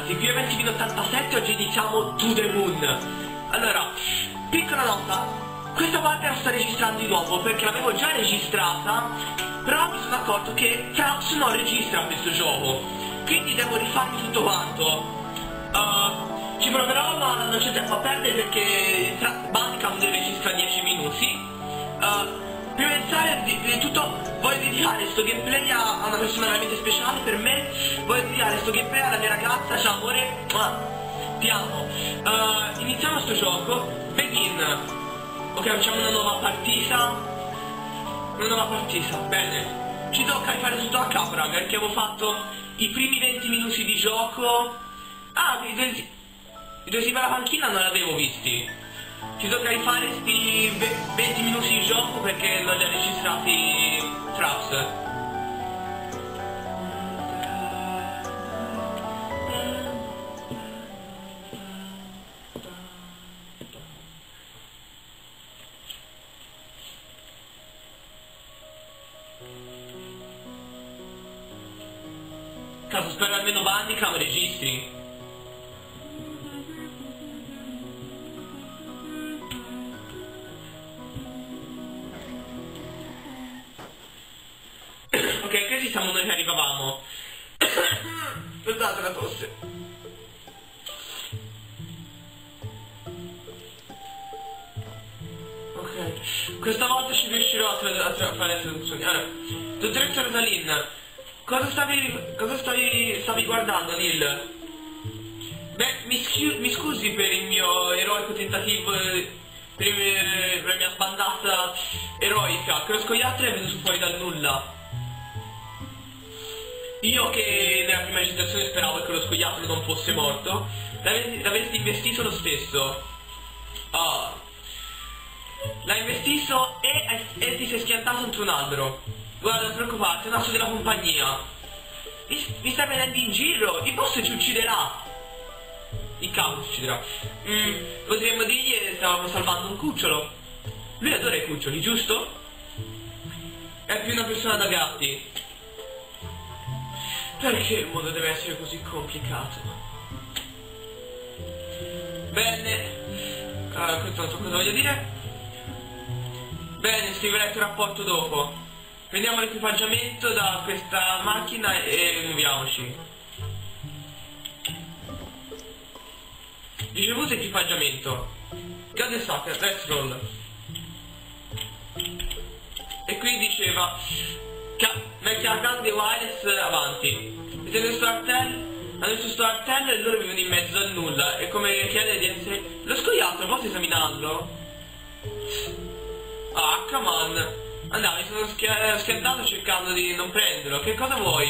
ragazzi, qui è Ventimino 87, oggi iniziamo To The Moon. Allora, piccola nota, questa parte la sto registrando di nuovo perché l'avevo già registrata, però mi sono accorto che Fraps non registra questo gioco, quindi devo rifarmi tutto quanto. Ci proverò, ma non c'è tempo a perdere perché Bandicam deve registrare 10 minuti. Prima di iniziare, di tutto, voglio dedicare questo gameplay a una persona veramente speciale per me. Voglio dedicare questo gameplay alla mia ragazza. Ciao amore, ti amo. Iniziamo sto gioco. Begin. Ok, facciamo una nuova partita. Bene. Ci tocca rifare tutto a capo, raga, perché avevo fatto i primi 20 minuti di gioco. Ah, i due per la panchina non l'avevo visti. Ci tocca rifare sti 20 minuti di gioco perché non li ha registrati Fraps. Caso, spero almeno Bandicam registri. Ok, questi siamo noi che arrivavamo. Scusate la tosse. Ok, questa volta ci riuscirò a fare le traduzioni. Allora, dottoressa Rosalind, cosa stavi guardando, Neil? Beh, mi scusi per il mio eroico tentativo, per la mia sbandata eroica, che lo scoiattolo è venuto fuori dal nulla. Io che nella prima registrazione speravo che lo scoiattolo non fosse morto, l'avresti investito lo stesso. L'hai investito e ti sei schiantato contro un albero. Guarda, non preoccuparti, è un asso della compagnia. Mi stai prendendo in giro, il boss ci ucciderà. Il capo ci ucciderà. Potremmo dirgli che stavamo salvando un cucciolo. Lui adora i cuccioli, giusto? È più una persona da gatti. Perché il mondo deve essere così complicato? Bene. Questo non so cosa voglio dire. Bene, scriverò il tuo rapporto dopo. Prendiamo l'equipaggiamento da questa macchina e muoviamoci. Ricevuto equipaggiamento. Gade Sucker, let's roll. E qui diceva vecchia grande wireless avanti. Siete nel suo artello? Hanno messo sto artello e loro vivono in mezzo al nulla. E come chiede di essere. Lo scoiattolo, posso esaminarlo? Ah, come on. Andavo, mi sono schiantato cercando di non prenderlo. Che cosa vuoi?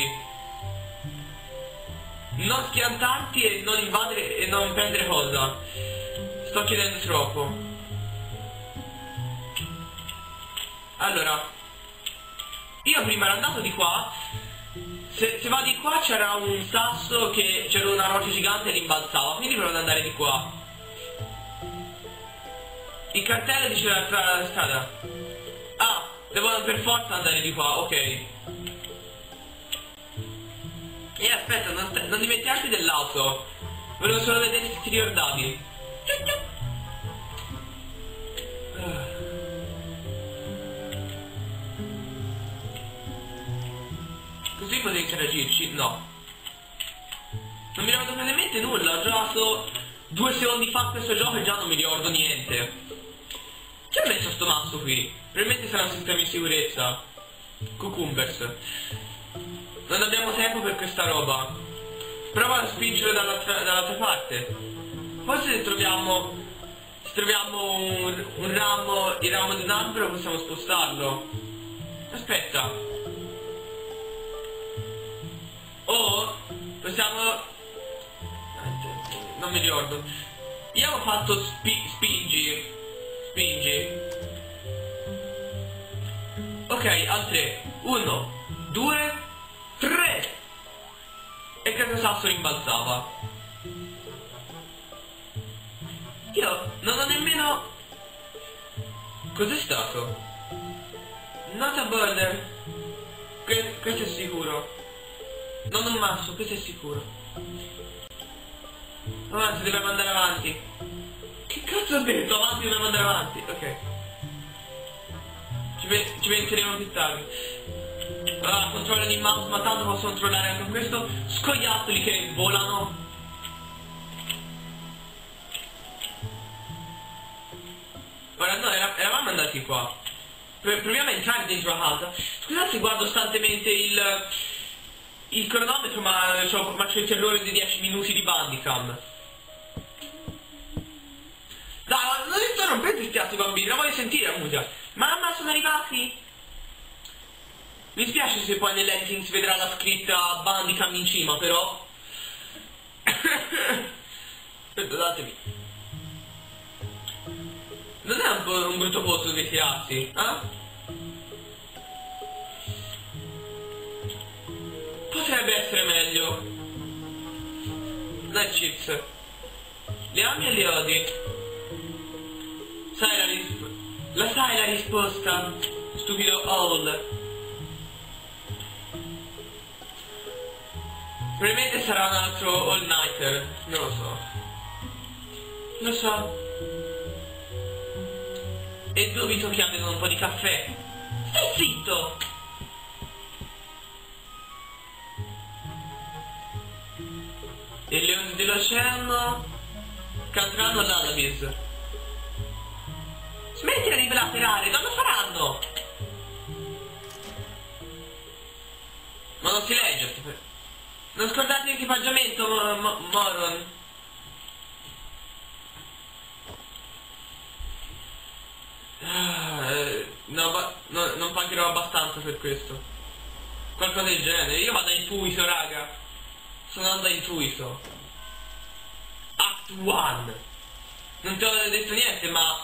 Non schiantarti e non invadere e non prendere cosa. Sto chiedendo troppo. Allora, io prima ero andato di qua. Se va di qua c'era un sasso che c'era una roccia gigante e rimbalzava, quindi provo ad andare di qua. Il cartello diceva tra la strada. Ah, devo per forza andare di qua, ok. E aspetta, non dimenticarti dell'auto. Volevo solo vedere se ti ricordavi. Così potevi interagirci? No. Non mi ricordo praticamente nulla, ho giocato 2 secondi fa a questo gioco e già non mi ricordo niente. Chi ha messo sto mazzo qui? Probabilmente sarà un sistema di sicurezza. Cucumbers. Non abbiamo tempo per questa roba. Prova a spingerlo dall'altra parte. Forse se troviamo un ramo, il ramo di un albero possiamo spostarlo. Aspetta. Oh, possiamo. Non mi ricordo. Io ho fatto spingi. Ok, altre 1, 2, 3. E questo sasso rimbalzava. Io non ho nemmeno. Cos'è stato? Not a burner. Questo è sicuro. Non un masso, questo è sicuro. Avanti, dobbiamo andare avanti. Che cazzo ho detto? Avanti, dobbiamo andare avanti. Ok. Ci penseremo più tardi. Allora, controllo di mouse, ma tanto posso controllare anche questo. Scoiattoli che volano. Ora no, eravamo andati qua. Proviamo a entrare dentro la casa. Scusate se guardo costantemente il cronometro, ma c'ho il terrore di 10 minuti di Bandicam. Dai, non interrompete questi altri bambini, non voglio sentire la musica. Mamma, sono arrivati! Mi spiace se poi nell'editing si vedrà la scritta Bandicam in cima, però. Perdonatemi. Non è un brutto posto dove tirarsi, eh? Potrebbe essere meglio. Dai chips. Li ami e li odi? Sai la risposta, stupido Owl. Probabilmente sarà un altro all-nighter, non lo so. Lo so. E dubito che abbiano un po' di caffè. Stai zitto! E le onde dell'oceano canteranno l'Alabis. Smettila di blaterare, non lo faranno! Ma non si legge. Non scordate l'equipaggiamento, moron. No, non pagherò abbastanza per questo. Qualcosa del genere. Io vado a intuito, raga. Sto andando a intuito. Act 1. Non ti ho detto niente, ma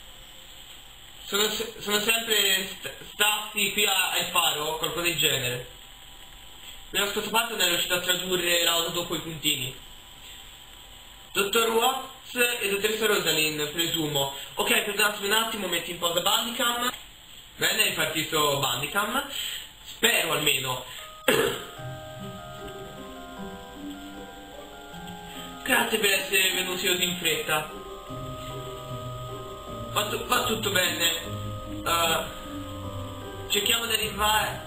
sono sempre stati qui al faro, qualcosa del genere. Nello scotopato non è riuscito a tradurre l'auto dopo i puntini. Dottor Watts e dottoressa Rosalind, presumo. Ok, perdonatemi un attimo, metti in pausa Bandicam. Bene, è ripartito Bandicam. Spero almeno. Grazie per essere venuti così in fretta. Va tutto bene. Cerchiamo di arrivare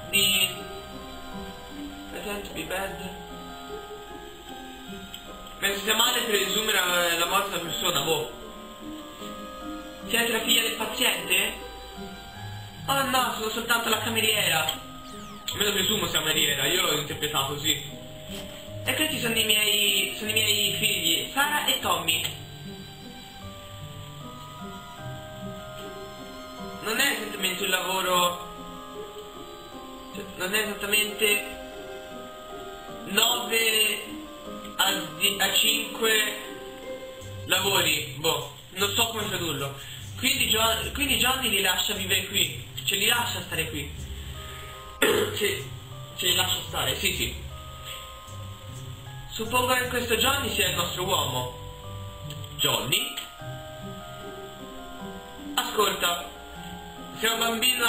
Pretend to be bad. Mentre sia male per presumere la morte di una persona, boh. Siete la figlia del paziente? Oh no, sono soltanto la cameriera. Me lo presumo sia cameriera, io l'ho interpretato così. E questi sono i miei figli, Sara e Tommy. Non è esattamente un lavoro. Non è esattamente 9 a 5 lavori, boh, non so come tradurlo. Quindi Johnny li lascia vivere qui, ce li lascia stare qui. Ce li lascia stare, sì. Suppongo che questo Johnny sia il nostro uomo. Johnny? Ascolta, sei un bambino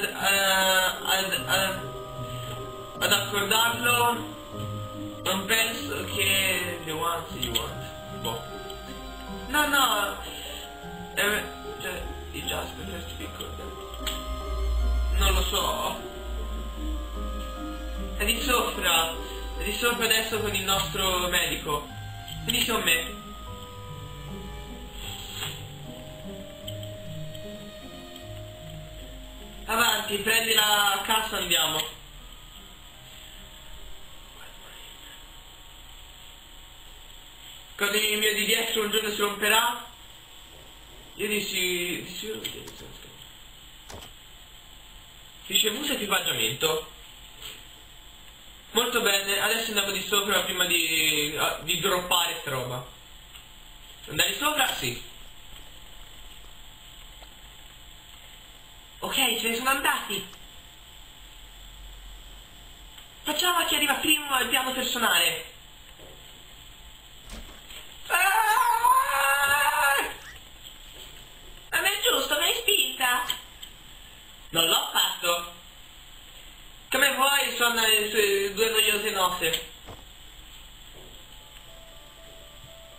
ad accordarlo. Non penso che you want. Boh. No. It just prefers to be good. Non lo so. È di sopra adesso con il nostro medico. Vieni con me. Avanti, prendi la cassa e andiamo. Quando il mio di dietro un giorno si romperà, io ricevuto equipaggiamento. Molto bene, adesso andiamo di sopra prima di droppare sta roba. Andare sopra? Sì. Ok, se ne sono andati. Facciamo a chi arriva prima al piano personale. Ma è giusto, mi hai spinta. Non l'ho fatto. Come vuoi, sono le sue due noiose notte.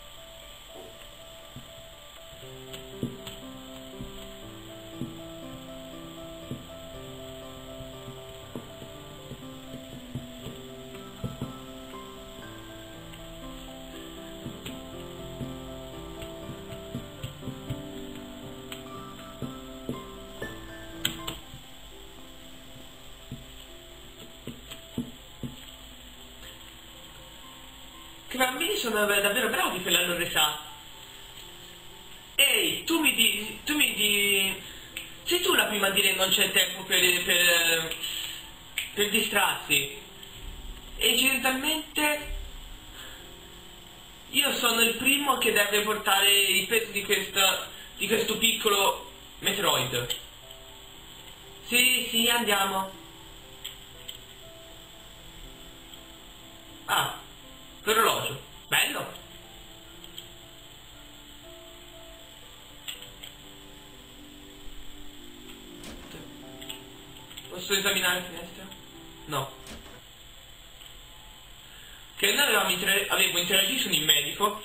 che i bambini sono davvero bravi per la loro età. Ehi, tu mi di... Sei tu la prima a dire non c'è tempo per distrarsi. E incidentalmente io sono il primo che deve portare il peso di questo piccolo Metroid. Sì, andiamo. Ah, l'orologio. Bello. Posso esaminare la finestra? No. Che noi avevo interagito con il medico.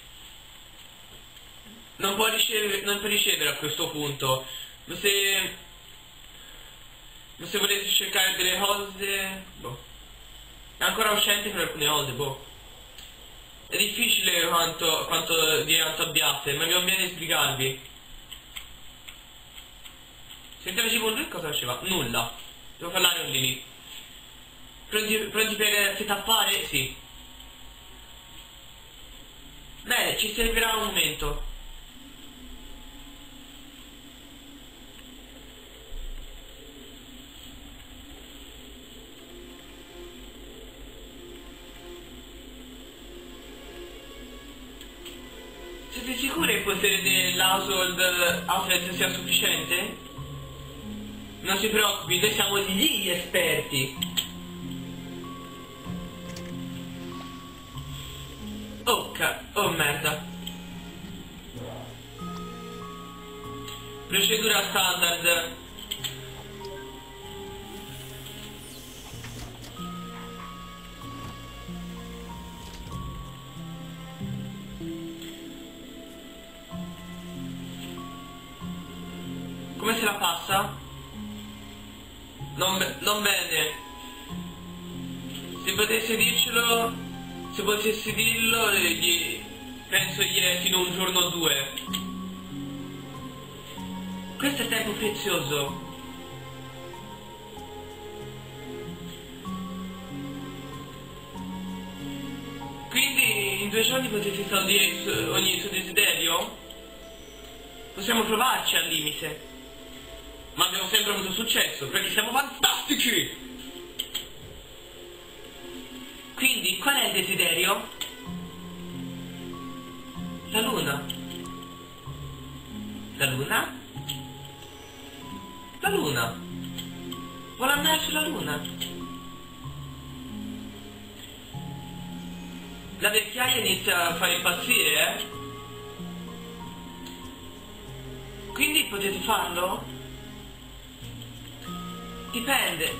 Non può ricevere a questo punto. Ma se volete cercare delle cose... boh. È ancora uscente per alcune cose, boh. È difficile quanto abbiate, ma mi conviene spiegarvi. Se interagivo con lui cosa faceva? Nulla. Devo parlare con lì. Pronti per setappare? Sì. Bene, ci servirà un momento. Siete sicuri che il potere dell'Household Outlet sia sufficiente? Non si preoccupi, noi siamo gli esperti. Oh merda. Procedura standard. Come se la passa? Non bene. Se potessi dircelo, se potessi dirlo, penso gli fino a un giorno o due. Questo è tempo prezioso. Quindi in 2 giorni potete esaudire ogni suo desiderio? Possiamo provarci al limite. Ma abbiamo sempre avuto successo, perché siamo fantastici! Quindi, qual è il desiderio? La luna. La luna? La luna. Vuole andare sulla luna. La vecchiaia inizia a fare impazzire, eh? Quindi potete farlo? Dipende.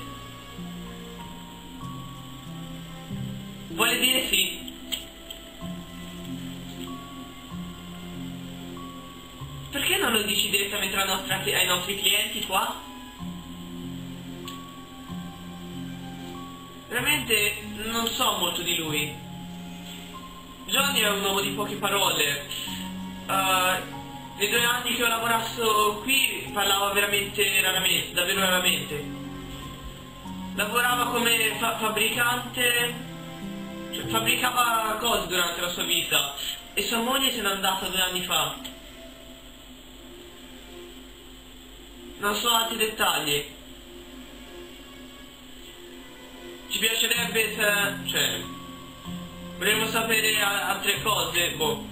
Vuole dire sì. Perché non lo dici direttamente ai nostri clienti qua? Veramente non so molto di lui. Johnny è un uomo di poche parole. Nei 2 anni che ho lavorato qui parlava veramente raramente, davvero raramente. Lavorava come fabbricante, cioè fabbricava cose durante la sua vita e sua moglie se n'è andata 2 anni fa. Non so altri dettagli. Ci piacerebbe cioè vorremmo sapere altre cose, boh.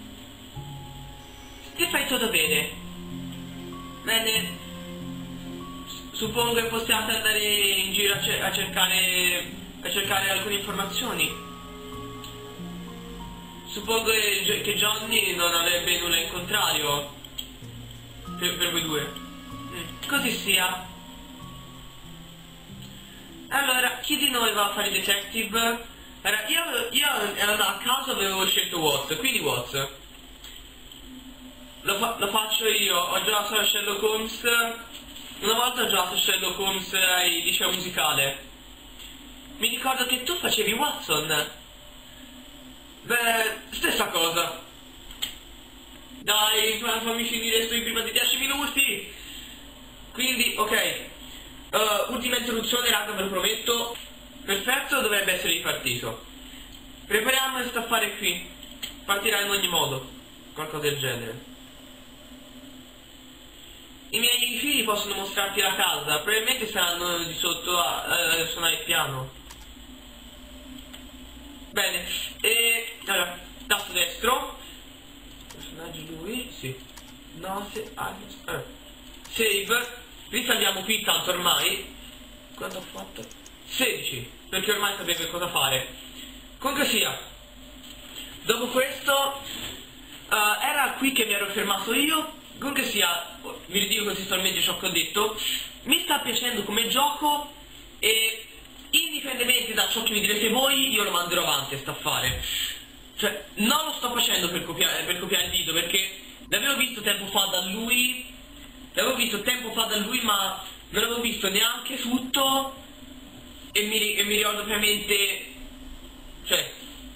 Che fai il tuo dovere? Bene. Suppongo che possiate andare in giro a cercare alcune informazioni. Suppongo che Johnny non avrebbe nulla in contrario per voi due. Così sia. Allora, chi di noi va a fare detective? Allora, io a caso avevo scelto Watts, quindi Watts. Lo faccio io, ho giocato a Sherlock Holmes. Una volta ho giocato a Sherlock Holmes al liceo musicale. Mi ricordo che tu facevi Watson. Beh, stessa cosa. Dai, fammi finire sto in prima di 10 minuti. Quindi, ok. Ultima introduzione, raga, ve lo prometto. Perfetto, dovrebbe essere ripartito. Prepariamo e sta a fare qui. Partirà in ogni modo. Qualcosa del genere. I miei figli possono mostrarti la casa. Probabilmente saranno di sotto a suonare il piano. Bene. E allora, tasto destro. Personaggio lui. Sì. No, se... Save. Risalviamo qui tanto ormai. Quanto ho fatto? 16. Perché ormai sapevo cosa fare. Comunque sia. Dopo questo era qui che mi ero fermato io. Comunque sia, vi ridico contestualmente ciò che ho detto. Mi sta piacendo come gioco e indipendentemente da ciò che mi direte voi, io lo manderò avanti a sta fare. Cioè, non lo sto facendo per copiare il video, perché l'avevo visto tempo fa da lui. Ma non l'avevo visto neanche tutto. E mi ricordo ovviamente. Cioè,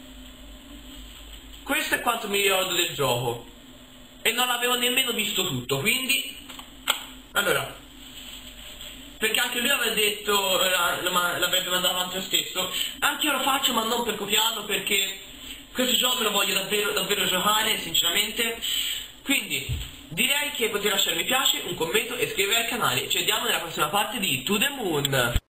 questo è quanto mi ricordo del gioco. E non l'avevo nemmeno visto tutto, quindi... Allora, perché anche lui aveva detto, l'avrebbe mandato avanti lo stesso. Anche io lo faccio, ma non per copiarlo, perché questo gioco me lo voglio davvero giocare, sinceramente. Quindi, direi che potete lasciare mi piace, un commento e iscrivervi al canale. Ci vediamo nella prossima parte di To The Moon.